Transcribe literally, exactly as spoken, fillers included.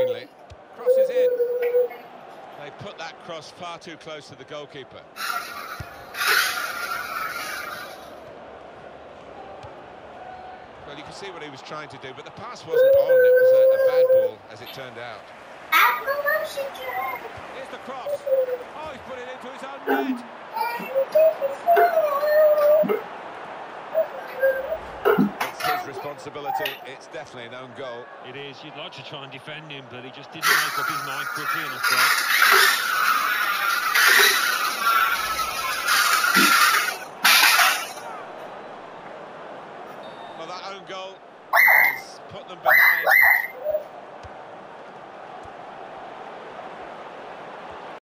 finely. Crosses in. They put that cross far too close to the goalkeeper. Well, you can see what he was trying to do, but the pass wasn't on. It was a, a bad ball, as it turned out. Here's the cross. Oh, he's put it into his own net. It's his responsibility. It's definitely an own goal. It is. You'd like to try and defend him, but he just didn't make up his mind quickly enough there.